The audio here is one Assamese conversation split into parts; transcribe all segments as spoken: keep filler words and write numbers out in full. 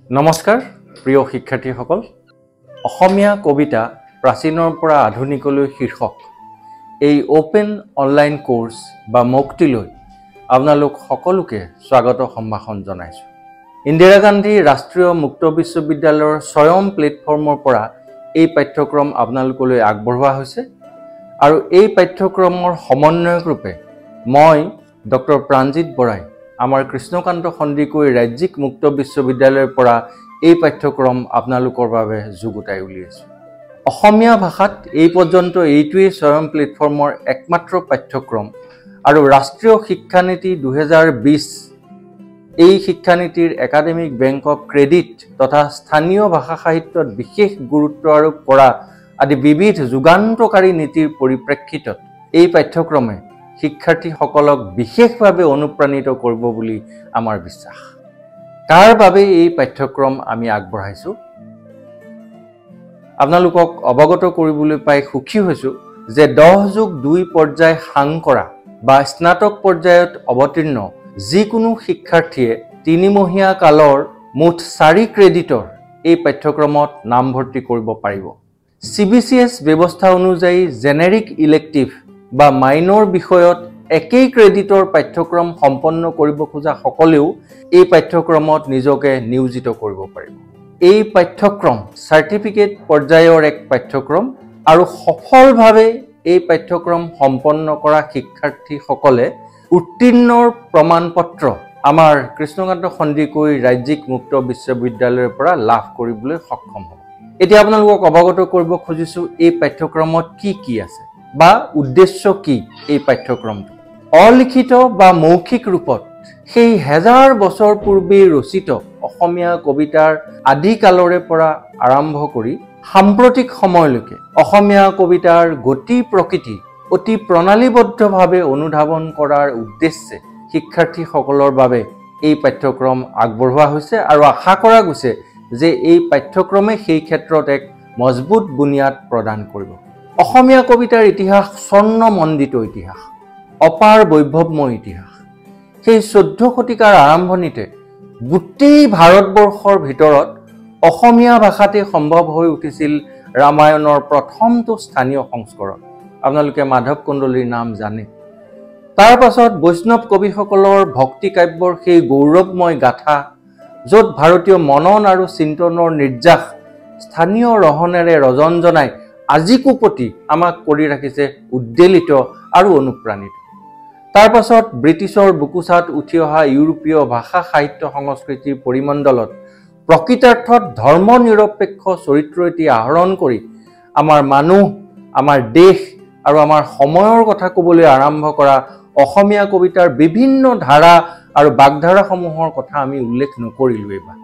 নমস্কাৰ প্ৰিয় শিক্ষাৰ্থীসকল অসমীয়া কবিতা প্ৰাচীনৰ পৰা আধুনিকলৈ শীৰ্ষক এই ওপেন অনলাইন কোৰ্স বা মুক্তিলৈ আপোনালোক সকলোকে স্বাগত সম্ভাষণ জনাইছো ইন্দিৰা গান্ধী ৰাষ্ট্ৰীয় মুক্ত বিশ্ববিদ্যালয়ৰ স্বয়ং প্লেটফৰ্মৰ পৰা এই পাঠ্যক্ৰম আপোনালোকলৈ আগবঢ়োৱা হৈছে আৰু এই পাঠ্যক্ৰমৰ সমন্বয়ক ৰূপে মই ডক্টৰ প্ৰাঞ্জিত বৰাই আমাৰ কৃষ্ণকান্ত সন্দিকৈ ৰাজ্যিক মুক্ত বিশ্ববিদ্যালয়ৰ পৰা এই পাঠ্যক্ৰম আপোনালোকৰ বাবে যুগুতাই উলিয়াইছো অসমীয়া ভাষাত এই পৰ্যন্ত এইটোৱে স্বয়ং প্লেটফৰ্মৰ একমাত্ৰ পাঠ্যক্ৰম আৰু ৰাষ্ট্ৰীয় শিক্ষানীতি দুই হাজাৰ বিশ এই শিক্ষানীতিৰ একাডেমিক বেংক অফ ক্ৰেডিট তথা স্থানীয় ভাষা সাহিত্যত বিশেষ গুৰুত্ব আৰোপ কৰা আদি বিবিধ যুগান্তকাৰী নীতিৰ পৰিপ্ৰেক্ষিতত এই পাঠ্যক্ৰমে শিক্ষাৰ্থীসকলক বিশেষভাৱে অনুপ্ৰাণিত কৰিব বুলি আমাৰ বিশ্বাস তাৰ বাবে এই পাঠ্যক্ৰম আমি আগবঢ়াইছো আপোনালোকক অৱগত কৰিবলৈ পাই সুখী হৈছো যে দহ যোগ দুই পৰ্যায় সাং কৰা বা স্নাতক পৰ্যায়ত অৱতীৰ্ণ যিকোনো শিক্ষাৰ্থীয়ে তিনিমহীয়া কালৰ মুঠ চাৰি ক্ৰেডিটৰ এই পাঠ্যক্ৰমত নামভৰ্তি কৰিব পাৰিব চিবিচিএস ব্যৱস্থা অনুযায়ী জেনেৰিক ইলেক্টিভ বা মাইনৰ বিষয়ত একেই ক্ৰেডিটৰ পাঠ্যক্ৰম সম্পন্ন কৰিব খোজা সকলেও এই পাঠ্যক্ৰমত নিজকে নিয়োজিত কৰিব পাৰিব এই পাঠ্যক্ৰম সাৰ্টিফিকেট পৰ্যায়ৰ এক পাঠ্যক্ৰম আৰু সফলভাৱে এই পাঠ্যক্ৰম সম্পন্ন কৰা শিক্ষাৰ্থীসকলে উত্তীৰ্ণৰ প্ৰমাণপত্ৰ আমাৰ কৃষ্ণকান্ত সন্দিকৈ ৰাজ্যিক মুক্ত বিশ্ববিদ্যালয়ৰ পৰা লাভ কৰিবলৈ সক্ষম হ'ব এতিয়া আপোনালোকক অৱগত কৰিব খুজিছো এই পাঠ্যক্ৰমত কি কি আছে বা উদ্দেশ্য কি এই পাঠ্যক্ৰমটো অলিখিত বা মৌখিক ৰূপত সেই হাজাৰ বছৰ পূৰ্বে ৰচিত অসমীয়া কবিতাৰ আদি কালৰে পৰা আৰম্ভ কৰি সাম্প্ৰতিক সময়লৈকে অসমীয়া কবিতাৰ গতি প্ৰকৃতি অতি প্ৰণালীবদ্ধভাৱে অনুধাৱন কৰাৰ উদ্দেশ্যে শিক্ষাৰ্থীসকলৰ বাবে এই পাঠ্যক্ৰম আগবঢ়োৱা হৈছে আৰু আশা কৰা গৈছে যে এই পাঠ্যক্ৰমে সেই ক্ষেত্ৰত এক মজবুত বুনিয়াদ প্ৰদান কৰিব অসমীয়া কবিতাৰ ইতিহাস স্বৰ্ণমণ্ডিত ইতিহাস অপাৰ বৈভৱময় ইতিহাস সেই চৈধ্য শতিকাৰ আৰম্ভণিতে গোটেই ভাৰতবৰ্ষৰ ভিতৰত অসমীয়া ভাষাতে সম্ভৱ হৈ উঠিছিল ৰামায়ণৰ প্ৰথমটো স্থানীয় সংস্কৰণ আপোনালোকে মাধৱ কন্দলীৰ নাম জানে তাৰ পাছত বৈষ্ণৱ কবিসকলৰ ভক্তি কাব্যৰ সেই গৌৰৱময় গাথা য'ত ভাৰতীয় মনন আৰু চিন্তনৰ নিৰ্যাস স্থানীয় ৰহনেৰে ৰজনজনাই আজিকো প্ৰতি আমাক কৰি ৰাখিছে উদ্বেলিত আৰু অনুপ্ৰাণিত তাৰ পাছত ব্ৰিটিছৰ বুকুচাত উঠি অহা ইউৰোপীয় ভাষা সাহিত্য সংস্কৃতিৰ পৰিমণ্ডলত প্ৰকৃতাৰ্থত ধৰ্ম নিৰপেক্ষ চৰিত্ৰ এটি আহৰণ কৰি আমাৰ মানুহ আমাৰ দেশ আৰু আমাৰ সময়ৰ কথা ক'বলৈ আৰম্ভ কৰা অসমীয়া কবিতাৰ বিভিন্ন ধাৰা আৰু বাগধাৰাসমূহৰ কথা আমি উল্লেখ নকৰিলো এবাৰ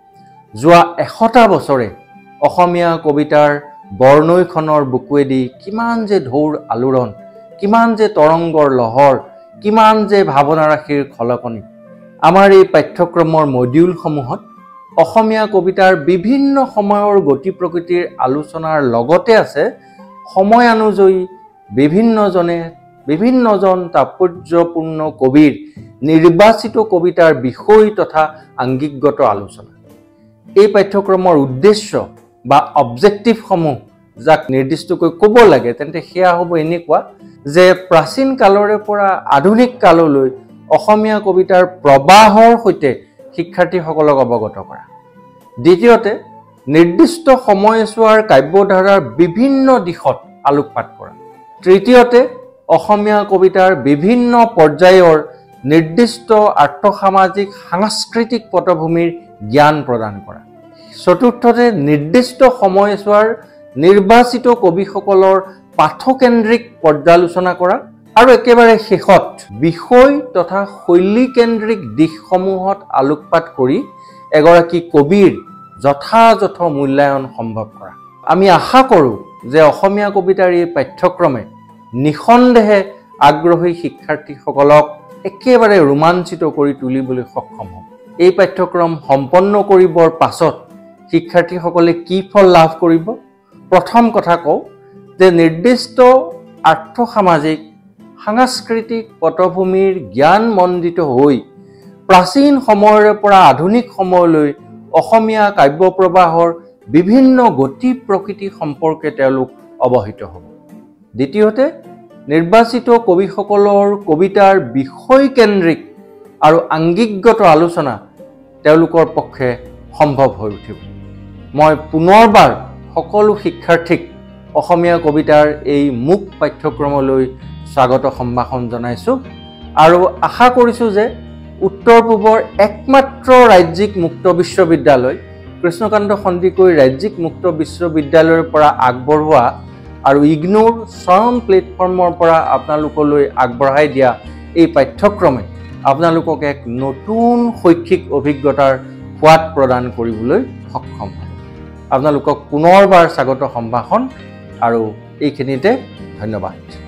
যোৱা এশটা বছৰে অসমীয়া কবিতাৰ বৰ্ণৈখনৰ বুকুৱেদি কিমান যে ঢৌৰ আলোড়ন কিমান যে তৰংগৰ লহৰ কিমান যে ভাৱনা ৰাশিৰ খলকনি আমাৰ এই পাঠ্যক্ৰমৰ মডিউলসমূহত অসমীয়া কবিতাৰ বিভিন্ন সময়ৰ গতি প্ৰকৃতিৰ আলোচনাৰ লগতে আছে সময়ানুযায়ী বিভিন্নজনে বিভিন্নজন তাৎপৰ্যপূৰ্ণ কবিৰ নিৰ্বাচিত কবিতাৰ বিষয় তথা আংগিকগত আলোচনা এই পাঠ্যক্ৰমৰ উদ্দেশ্য বা অবজেক্টিভসমূহ যাক নিৰ্দিষ্টকৈ ক'ব লাগে তেন্তে সেয়া হ'ব এনেকুৱা যে প্ৰাচীন কালৰে পৰা আধুনিক কাললৈ অসমীয়া কবিতাৰ প্ৰবাহৰ সৈতে শিক্ষাৰ্থীসকলক অৱগত কৰা দ্বিতীয়তে নিৰ্দিষ্ট সময়ছোৱাৰ কাব্যধাৰাৰ বিভিন্ন দিশত আলোকপাত কৰা তৃতীয়তে অসমীয়া কবিতাৰ বিভিন্ন পৰ্যায়ৰ নিৰ্দিষ্ট আৰ্থসামাজিক সাংস্কৃতিক পটভূমিৰ জ্ঞান প্ৰদান কৰা চতুৰ্থতে নিৰ্দিষ্ট সময়ছোৱাৰ নিৰ্বাচিত কবিসকলৰ পাঠকেন্দ্ৰিক পৰ্যালোচনা কৰা আৰু একেবাৰে শেষত বিষয় তথা শৈলীকেন্দ্ৰিক দিশসমূহত আলোকপাত কৰি এগৰাকী কবিৰ যথাযথ মূল্যায়ন সম্ভৱ কৰা আমি আশা কৰোঁ যে অসমীয়া কবিতাৰ এই পাঠ্যক্ৰমে নিঃসন্দেহে আগ্ৰহী শিক্ষাৰ্থীসকলক একেবাৰে ৰোমাঞ্চিত কৰি তুলিবলৈ সক্ষম হ'ব এই পাঠ্যক্ৰম সম্পন্ন কৰিবৰ পাছত শিক্ষাৰ্থীসকলে কি ফল লাভ কৰিব প্ৰথম কথা কওঁ যে নিৰ্দিষ্ট আৰ্থসামাজিক সাংস্কৃতিক পটভূমিৰ জ্ঞান মণ্ডিত হৈ প্ৰাচীন সময়ৰে পৰা আধুনিক সময়লৈ অসমীয়া কাব্য প্ৰবাহৰ বিভিন্ন গতি প্ৰকৃতি সম্পৰ্কে তেওঁলোক অৱহিত হ'ব। দ্বিতীয়তে নিৰ্বাচিত কবিসকলৰ কবিতাৰ বিষয়কেন্দ্ৰিক আৰু আংগিকগত আলোচনা তেওঁলোকৰ পক্ষে সম্ভৱ হৈ উঠিব। মই পুনৰবাৰ সকলো শিক্ষাৰ্থীক অসমীয়া কবিতাৰ এই মুক পাঠ্যক্ৰমলৈ স্বাগত সম্ভাষণ জনাইছোঁ আৰু আশা কৰিছোঁ যে উত্তৰ পূবৰ একমাত্ৰ ৰাজ্যিক মুক্ত বিশ্ববিদ্যালয় কৃষ্ণকান্ত সন্দিকৈ ৰাজ্যিক মুক্ত বিশ্ববিদ্যালয়ৰ পৰা আগবঢ়োৱা আৰু ইগনোৰ স্বয়ং প্লেটফৰ্মৰ পৰা আপোনালোকলৈ আগবঢ়াই দিয়া এই পাঠ্যক্ৰমে আপোনালোকক এক নতুন শৈক্ষিক অভিজ্ঞতাৰ সোৱাদ প্ৰদান কৰিবলৈ সক্ষম হ'ব। আপোনালোকক পুনৰবাৰ স্বাগত সম্ভাষণ আৰু এইখিনিতে ধন্যবাদ।